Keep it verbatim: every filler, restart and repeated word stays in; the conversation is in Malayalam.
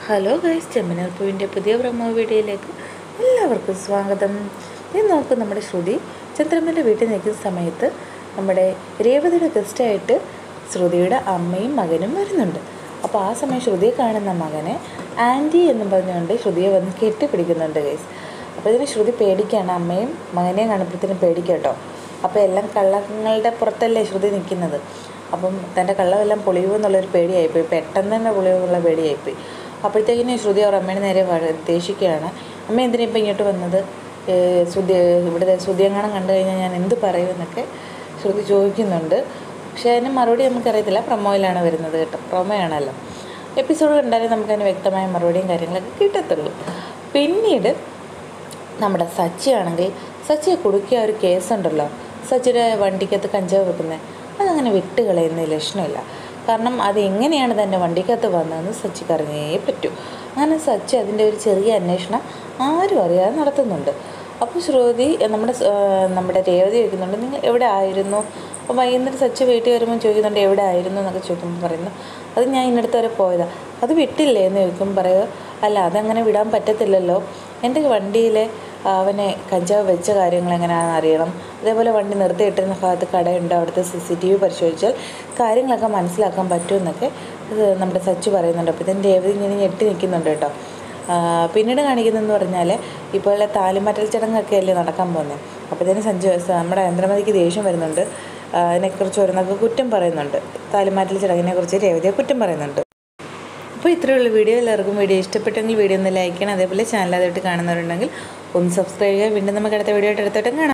ഹലോ ഗൈസ്, ചെമ്മനൂർ പൂവിൻ്റെ പുതിയ പ്രൊമോ വീഡിയോയിലേക്ക് എല്ലാവർക്കും സ്വാഗതം. ഇത് നോക്കും, നമ്മുടെ ശ്രുതി ചന്ദ്രമ്മൻ്റെ വീട്ടിൽ നിൽക്കുന്ന സമയത്ത് നമ്മുടെ രേവതിയുടെ ഗസ്റ്റായിട്ട് ശ്രുതിയുടെ അമ്മയും മകനും വരുന്നുണ്ട്. അപ്പോൾ ആ സമയം ശ്രുതിയെ കാണുന്ന മകനെ ആൻറ്റി എന്നും പറഞ്ഞുകൊണ്ട് ശ്രുതിയെ വന്ന് കെട്ടിപ്പിടിക്കുന്നുണ്ട് ഗൈസ്. അപ്പോൾ ഇതിന് ശ്രുതി പേടിക്കുകയാണ്, അമ്മയും മകനെയും കാണുമ്പോഴത്തേനും പേടിക്കട്ടോ. അപ്പോൾ എല്ലാം കള്ളങ്ങളുടെ പുറത്തല്ലേ ശ്രുതി നിൽക്കുന്നത്. അപ്പം തൻ്റെ കള്ളമെല്ലാം പൊളിയുമോ എന്നുള്ളൊരു പേടിയായിപ്പോയി, പെട്ടെന്ന് തന്നെ പൊളിയുമോ എന്നുള്ള പേടിയായിപ്പോയി. അപ്പോഴത്തേക്കിന് ശ്രുതി അവർ അമ്മയുടെ നേരെ ഉദ്ദേശിക്കുകയാണ്, അമ്മ എന്തിനാ ഇപ്പം ഇങ്ങോട്ട് വന്നത്, ശ്രുതി ഇവിടെ ശ്രുതിയെങ്ങാനും കണ്ടു കഴിഞ്ഞാൽ ഞാൻ എന്ത് പറയും എന്നൊക്കെ ശ്രുതി ചോദിക്കുന്നുണ്ട്. പക്ഷേ അതിന് മറുപടി നമുക്കറിയത്തില്ല, പ്രൊമോയിലാണ് വരുന്നത് കേട്ടോ, പ്രൊമോയാണല്ലോ. എപ്പിസോഡ് കണ്ടാലേ നമുക്കതിന് വ്യക്തമായ മറുപടിയും കാര്യങ്ങളൊക്കെ കിട്ടത്തുള്ളൂ. പിന്നീട് നമ്മുടെ സച്ചി ആണെങ്കിൽ, സച്ചിയെ കുടുക്കിയ ഒരു കേസുണ്ടല്ലോ, സച്ചിയുടെ വണ്ടിക്കകത്ത് കഞ്ചാവ് വെക്കുന്നത്, അതങ്ങനെ വിട്ട് കളയുന്ന ലക്ഷണമില്ല. കാരണം അത് എങ്ങനെയാണ് തൻ്റെ വണ്ടിക്കകത്ത് വന്നതെന്ന് സച്ചിക്ക് അറിഞ്ഞേ പറ്റൂ. അങ്ങനെ സച്ചി അതിൻ്റെ ഒരു ചെറിയ അന്വേഷണം ആരും അറിയാതെ നടത്തുന്നുണ്ട്. അപ്പോൾ ശ്രുതി നമ്മുടെ നമ്മുടെ രേവതി ചോദിക്കുന്നുണ്ട്, നിങ്ങൾ എവിടെ ആയിരുന്നു. അപ്പോൾ വൈകുന്നേരം സച്ചി വീട്ടിൽ വരുമ്പോൾ ചോദിക്കുന്നുണ്ട് എവിടെ ആയിരുന്നു എന്നൊക്കെ ചോദിക്കുമ്പോൾ പറയുന്നു, അത് ഞാൻ ഇന്നടുത്ത് വരെ പോയതാണ്. അത് വിട്ടില്ലേ എന്ന് ചോദിക്കുമ്പോൾ പറയുക, അല്ല അതങ്ങനെ വിടാൻ പറ്റത്തില്ലല്ലോ, എൻ്റെ വണ്ടിയിലെ അവനെ കഞ്ചാവ് വെച്ച കാര്യങ്ങൾ എങ്ങനെയാണെന്ന് അറിയണം. അതേപോലെ വണ്ടി നിർത്തിയിട്ടിരുന്ന ഭാഗത്ത് കടയുണ്ട്, അവിടുത്തെ സി സി ടി വി പരിശോധിച്ചാൽ കാര്യങ്ങളൊക്കെ മനസ്സിലാക്കാൻ പറ്റുമെന്നൊക്കെ നമ്മുടെ സച്ചി പറയുന്നുണ്ട്. അപ്പോൾ ഇതിൻ്റെ രേവതി ഇങ്ങനെ ഞെട്ടി നിൽക്കുന്നുണ്ട് കേട്ടോ. പിന്നീട് കാണിക്കുന്നതെന്ന് പറഞ്ഞാൽ ഇപ്പോൾ താലിമാറ്റൽ ചടങ്ങൊക്കെ അല്ലേ നടക്കാൻ പോകുന്നത്. അപ്പോൾ ഇതിന് സഞ്ജു നമ്മുടെ ചന്ദ്രമതിക്ക് ദേഷ്യം വരുന്നുണ്ട്, അതിനെക്കുറിച്ച് ഓരോന്നൊക്കെ കുറ്റം പറയുന്നുണ്ട്, താലിമാറ്റൽ ചടങ്ങിനെക്കുറിച്ച് രേവതിയെ കുറ്റം പറയുന്നുണ്ട്. അപ്പോൾ ഇത്രയുള്ള വീഡിയോ, എല്ലാവർക്കും വീഡിയോ ഇഷ്ടപ്പെട്ടെങ്കിൽ വീഡിയോ ഒന്ന് ലൈക്ക് ചെയ്യണം. അതേപോലെ ചാനൽ ആദ്യമായിട്ട് കാണുന്നവരുണ്ടെങ്കിൽ ഒന്ന് സബ്സ്ക്രൈബ് ചെയ്യുക. വീണ്ടും നമുക്ക് അടുത്ത വീഡിയോ ആയിട്ട് അടുത്തോട്ടും കാണാം.